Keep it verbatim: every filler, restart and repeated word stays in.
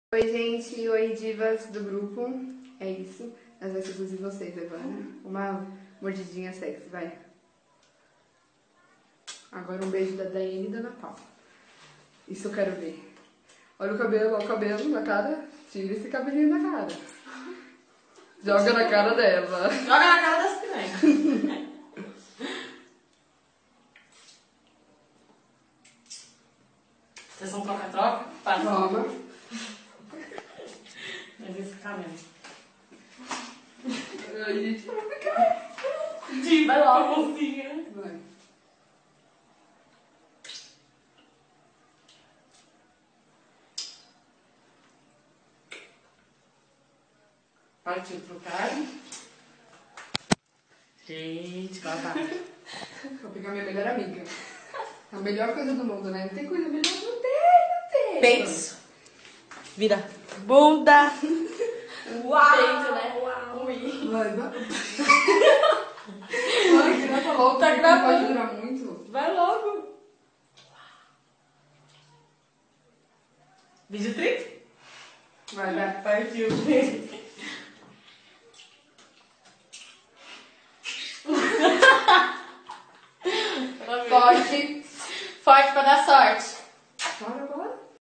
Oi gente, oi divas do grupo, é isso, nós vamos seduzir vocês agora, uma mordidinha sexy, vai. Agora um beijo da Daiane e da Ana Paula, isso eu quero ver. Olha o cabelo, olha o cabelo na cara, tira esse cabelinho da cara, joga na cara dela. Joga na cara das piranhas. Vocês são troca-troca? Toma. Mas esse ficar mesmo. Ai, gente, vai ficar. Vai logo, mocinha. Vai. Partiu pro cara. Gente, babado. Vou pegar minha melhor amiga. A melhor coisa do mundo, né? Não tem coisa melhor, não tem, não tem. Penso. Vira. Bunda. Uau! Peito, né? Uau. Ui. Vai, vai. Vai, grava logo, Tá porque gravando. não pode durar muito. Vai logo. Vídeo trinta? Vai, vai. Partiu. Forte. Forte pra dar sorte. Para,